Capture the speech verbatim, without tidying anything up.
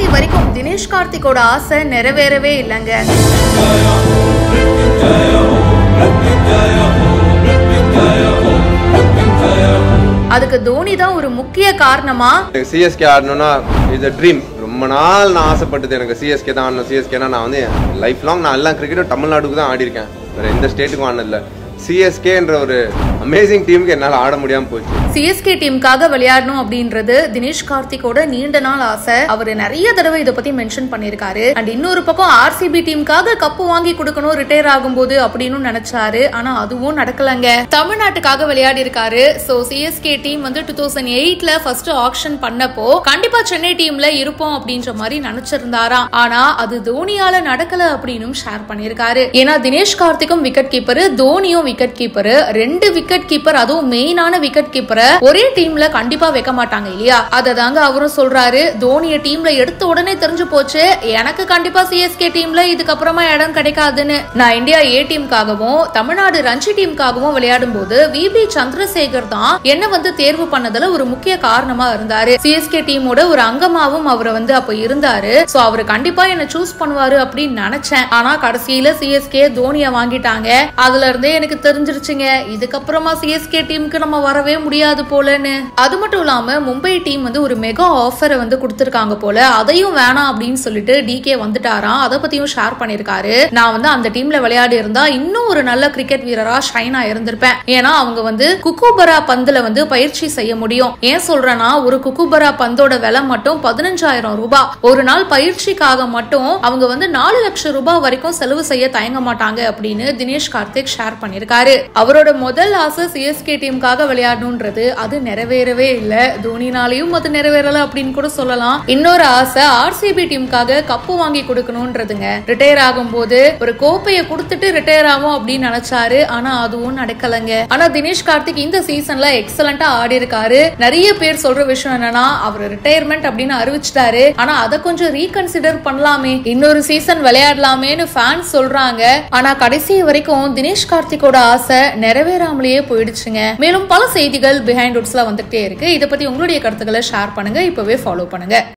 வரைக்கும் தினேஷ் கார்த்திக்கோட ஆசை நிறைவேறவே இல்லைங்க. அதுக்கு தோனி தான் ஒரு முக்கிய காரணமா. சிஎஸ்கே ஆடணும்னா இது ட்ரீம். ரொம்ப நாள் நான் ஆசைப்பட்டது எனக்கு சிஎஸ்கே தான் ஆடணும். சிஎஸ்கேனா நான் வந்து லைஃப் லாங் நான் எல்லாம் கிரிக்கெட்டும் தமிழ்நாடுக்கு தான் ஆடி இருக்கேன், வேற எந்த ஸ்டேட்டுக்கும் ஆனதில்லை. சிஎஸ்கேன்ற ஒரு அமேசிங் டீமுக்கு என்னால் ஆட முடியாம போச்சு. சிஎஸ்கே டீமுக்காக விளையாடணும் அப்படின்றது தினேஷ் கார்த்திக்கோட நீண்ட நாள் ஆசை. அவர் நிறைய தடவை இதை பத்தி மென்ஷன் பண்ணிருக்காரு. அண்ட் இன்னொரு பக்கம் ஆர்சிபி டீமுக்காக கப்பு வாங்கி கொடுக்கணும் ரிட்டையர் ஆகும் போது அப்படின்னு நினைச்சாரு. ஆனா அதுவும் நடக்கலங்க. தமிழ்நாட்டுக்காக விளையாடி இருக்காரு. சோ சிஎஸ்கே டீம் வந்து டூ தௌசண்ட் எயிட்ல ஃபர்ஸ்ட் ஆக்ஷன் பண்ணப்போ கண்டிப்பா சென்னை டீம்ல இருப்போம் அப்படின்ற மாதிரி நினைச்சிருந்தாராம். ஆனா அது தோனியால நடக்கல அப்படின்னு ஷேர் பண்ணிருக்காரு. ஏன்னா தினேஷ் கார்த்திக்கும் விக்கெட் கீப்பர், தோனியும் விக்கெட் கீப்பர். ரெண்டு விக்கெட் கீப்பர், அதுவும் மெயினான விக்கெட் கீப்பரை ஒரே டீம்ல கண்டிப்பா வைக்க மாட்டாங்க இல்லையா? அததாங்க அவரும் சொல்றாரு. தோனிய டீம்ல எடுத்த உடனே தெரிஞ்சு போச்சு, எனக்கு கண்டிப்பா சிஎஸ்கே டீம்ல இதுக்கப்புறமா இடம் கிடைக்காதுன்னு. நான் இந்தியா ஏ டீமுக்காகவும் தமிழ்நாடு ரஞ்சி டீமுக்காகவும் விளையாடும் போது விபி சந்திரசேகர் தான் என்ன வந்து தேர்வு பண்ணதுல ஒரு முக்கிய காரணமா இருந்தாரு. சிஎஸ்கே டீமோட ஒரு அங்கமாவும் அவரை வந்து அப்ப இருந்தாரு. சோ அவரு கண்டிப்பா என்ன சூஸ் பண்ணுவாரு அப்படின்னு நினைச்சேன். ஆனா கடைசியில சிஎஸ்கே தோனிய வாங்கிட்டாங்க. அதுல இருந்தே எனக்கு தெரிஞ்சிருச்சுங்க, இதுக்கப்புறமா சிஎஸ்கே டீமுக்கு நம்ம வரவே முடியாது போலன்னு. அது மட்டும் இல்லாம மும்பை டீம் வந்து ஒரு மெகா ஆஃபரை வந்து கொடுத்திருக்காங்க போல. அதையும் வேணாம் அப்படின்னு சொல்லிட்டு டிகே வந்துட்டாராம். அதை பத்தியும் ஷேர் பண்ணிருக்காரு. நான் வந்து அந்த டீம்ல விளையாடி இருந்தா இன்னும் ஒரு நல்ல கிரிக்கெட் வீரரா ஷைனா இருந்திருப்பேன். ஏன்னா அவங்க வந்து குக்குபரா பந்துல வந்து பயிற்சி செய்ய முடியும். ஏன் சொல்றேன்னா ஒரு குக்குபரா பந்தோட விலை மட்டும் பதினஞ்சாயிரம் ரூபாய். ஒரு நாள் பயிற்சிக்காக மட்டும் அவங்க வந்து நாலு லட்சம் ரூபாய் வரைக்கும் செலவு செய்ய தயங்க மாட்டாங்க அப்படின்னு தினேஷ் கார்த்திக் ஷேர் பண்ணிருக்காரு. அவரோட முதல் ஆசை சிஎஸ்கே டீமுக்காக விளையாடணும்ன்றது அது நிறைவேறவே இல்ல. தோனினாலையும் அது நிறைவேறல அப்படின்னு கூட சொல்லலாம். இன்னொரு ஆசை ஆர்சிபி டீமுக்காக கப்பு வாங்கி கொடுக்கணும்ன்றதுங்க. ரிட்டையர் ஆகும் போது ஒரு கோப்பையை கொடுத்துட்டு ரிட்டையர் ஆகும் அப்படின்னு நினைச்சாரு. ஆனா அதுவும் நடக்கலங்க. ஆனா தினேஷ் கார்த்திக் இந்த சீசன்ல எக்ஸலண்டா ஆடி இருக்காரு. நிறைய பேர் சொல்ற விஷயம் என்னன்னா அவர் ரிட்டையர்மெண்ட் அப்படின்னு அறிவிச்சிட்டாரு. ஆனா அதை கொஞ்சம் ரீகன்சிடர் பண்ணலாமே, இன்னொரு சீசன் விளையாடலாமேன்னு ஃபேன்ஸ் சொல்றாங்க. ஆனா கடைசி வரைக்கும் தினேஷ் கார்த்திக்கோட ஆசை நிறைவேறாமலேயே போயிடுச்சுங்க. மேலும் பல செய்திகள் பிஹைண்ட் வுட்ஸ்ல வந்துட்டே இருக்கு. இதை பத்தி உங்களுடைய கருத்துக்களை ஷேர் பண்ணுங்க. இப்பவே ஃபாலோ பண்ணுங்க.